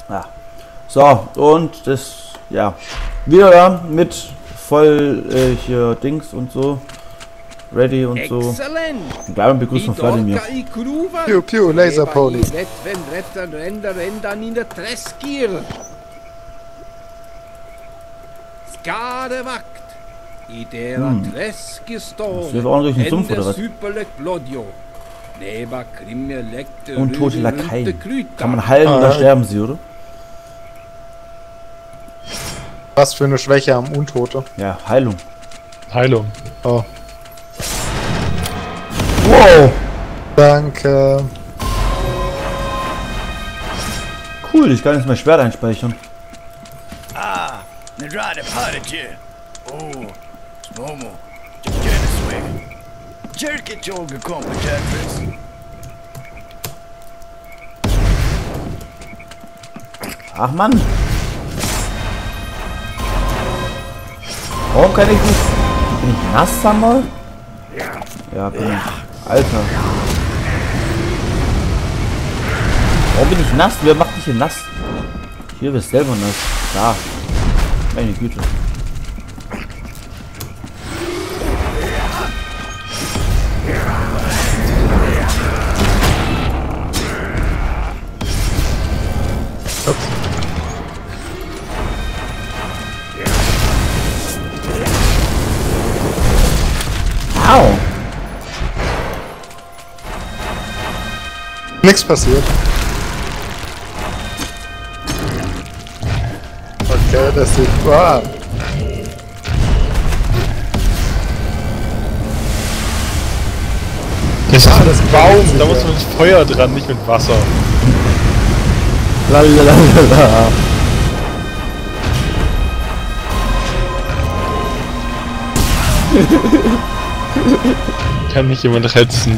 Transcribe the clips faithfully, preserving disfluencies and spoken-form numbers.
Ja. So, und das, ja, wieder mit voll äh, hier Dings und so. Ready und so. Und gleich begrüßen wir Vladimir. Piu, piu, Laser Pony. Hm. Das ist auch ein richtiger Sumpf oder was? Untote Lakaien. Kann man heilen Ah. oder sterben sie, oder? Was für eine Schwäche am Untote. Ja, Heilung. Heilung. Oh. Wow! Danke. Cool, ich kann jetzt mein Schwert einspeichern. Ah, ne drade parche. Oh, Momo. Genesweg. Jerky Joge kommt, Jeffries. Ach Mann! Warum kann ich nicht... Bin ich nass, Samuel? Ja, bin ich. Alter. Warum bin ich nass? Wer macht dich hier nass? Hier bist du selber nass. Da. Meine Güte. Au! Nichts passiert. Okay, das sieht... Wow. Das Ah, ist das ein Baum, Baum, da ja. muss man mit Feuer dran, nicht mit Wasser. Lalalala. Kann mich jemand retzen.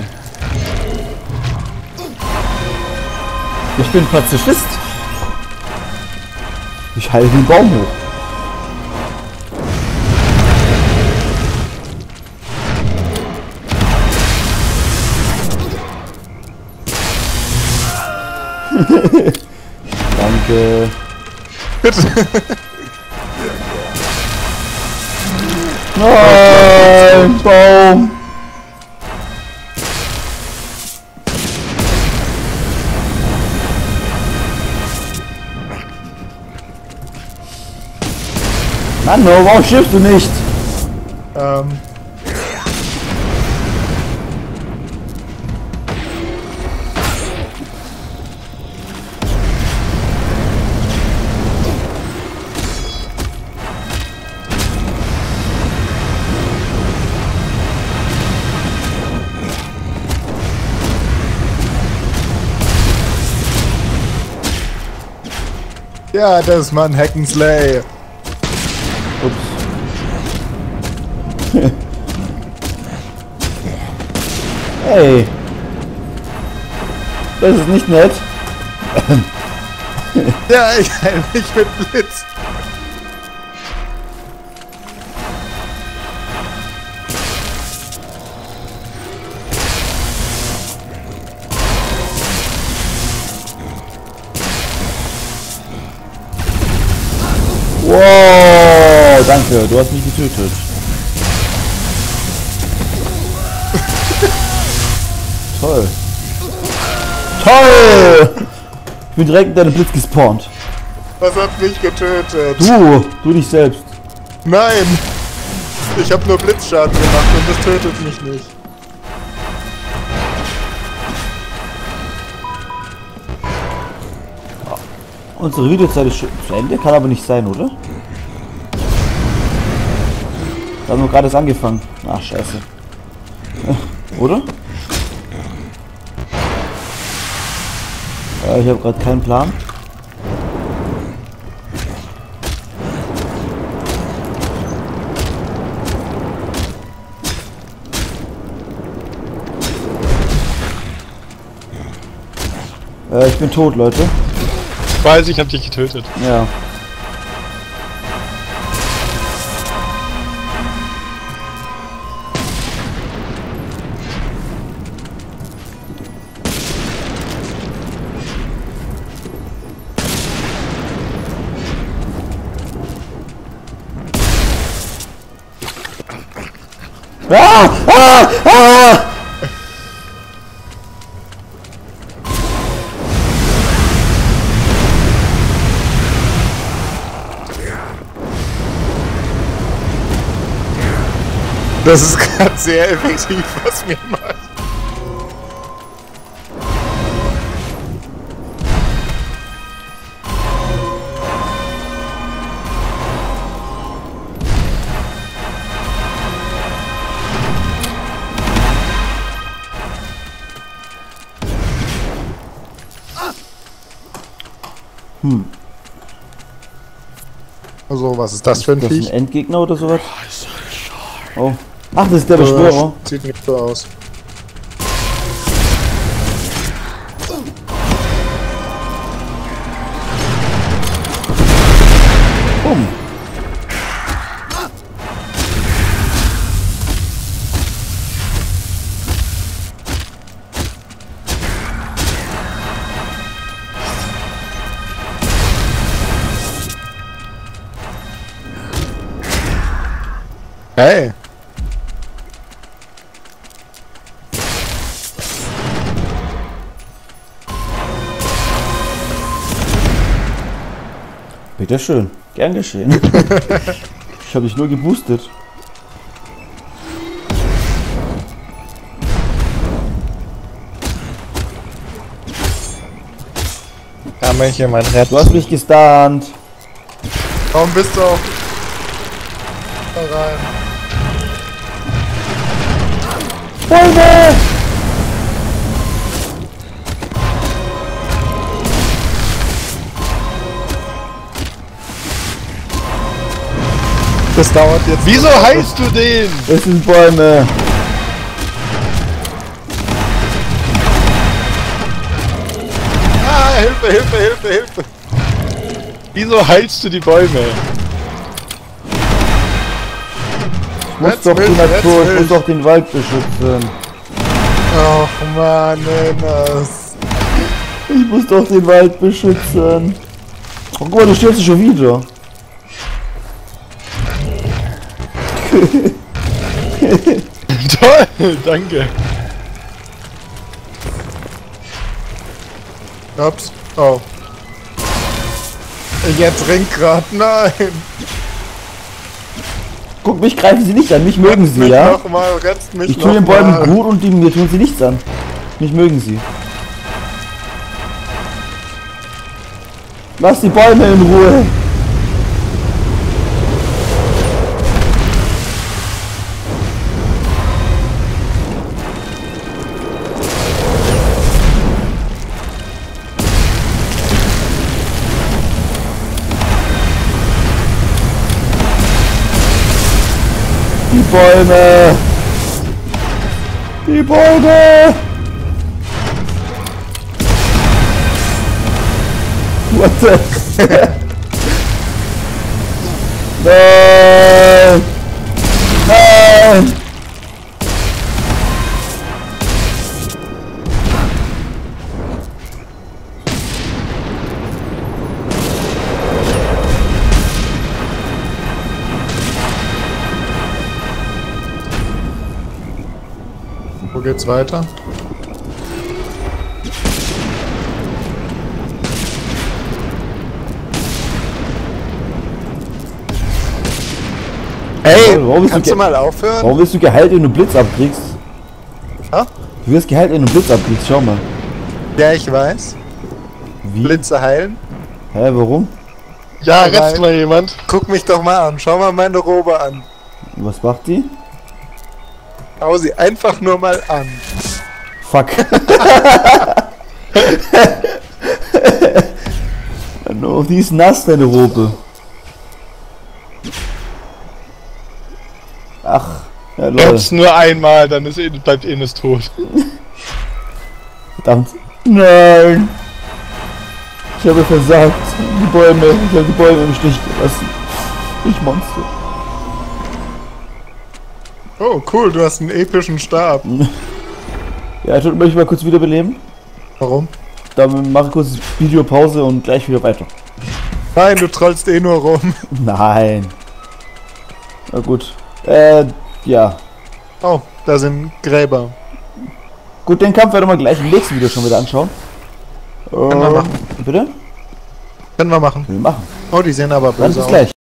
Ich bin Pazifist. Ich heile den Baum hoch. Danke. Bitte. Nein, Baum. Mann, warum schiffst du nicht? ähm... Ja, das ist mein Hackenslay. Ups. Hey. Das ist nicht nett. Ja, ich heil mich mit Blitz. Wow, danke, du hast mich getötet. Toll. Toll! Ich bin direkt in deinem Blitz gespawnt. Was hat mich getötet? Du, du dich selbst. Nein! Ich habe nur Blitzschaden gemacht und das tötet mich nicht. Unsere Videozeit ist schon zu Ende, kann aber nicht sein, oder? Wir haben nur gerade erst angefangen. Ach, scheiße. Oder? Äh, ich habe gerade keinen Plan. Äh, ich bin tot, Leute. Ich weiß, ich hab dich getötet. Ja. Ah! Ah! Ah! Das ist gerade sehr effektiv, was mir macht. Hm. Also, was ist das für ein Ist das ein Viech? Endgegner oder sowas? Oh. Ach, das ist der Beschwörer. Sieht nicht so aus. Bumm. Hey! Bitteschön. Gern geschehen. Ich habe dich nur geboostet. Ja, mach ich hier mein Rett. Du hast mich gestunt. Warum bist du auch da rein? Bäume! Das dauert jetzt. Wieso heilst du den? Es sind Bäume. Ah, Hilfe, Hilfe, Hilfe, Hilfe! Wieso heilst du die Bäume? Ich muss Jetzt doch die wild, Natur, jetzt ich muss wild. doch den Wald beschützen. Ach man, Nennas. Ich muss doch den Wald beschützen. Oh, guck mal, du stirbst dich schon wieder. Toll, danke. Ups. Oh. Jetzt Ringgrad, nein! Guck, mich greifen sie nicht an, mich mögen sie, mich ja? noch mal, rettet mich Ich noch tue den Bäumen mal. gut und die, mir tun sie nichts an. Mich mögen sie. Lass die Bäume in Ruhe. Die Bäume! Die Bäume! What the? Nein! Nein! Wo geht's weiter? Hey, Warum bist kannst du du mal aufhören? Warum wirst du geheilt, wenn du Blitz abkriegst? Ha? Du wirst geheilt, wenn du Blitz abkriegst, schau mal. Ja, ich weiß. Wie? Blitze heilen. Hä, warum? Ja, Nein. rettet mal jemand. Guck mich doch mal an. Schau mal meine Robe an. Was macht die? Schau sie einfach nur mal an. Fuck. No, die ist nass, deine Robe. Ach, ja, Leute. Jetzt nur einmal, dann ist, bleibt Ines tot. Verdammt. Nein. Ich habe versagt. Die Bäume. Ich habe die Bäume im Stich gelassen. Ich Monster. Oh, cool, du hast einen epischen Stab. Ja, ich möchte mal kurz wiederbeleben. Warum? Dann mache ich kurz Videopause und gleich wieder weiter. Nein, du trollst eh nur rum. Nein. Na gut. Äh, ja. Oh, da sind Gräber. Gut, den Kampf werden wir gleich im nächsten Video schon wieder anschauen. Können wir machen. Bitte? Können wir machen. Wir machen. Oh, die sehen aber Dann böse bis aus. gleich.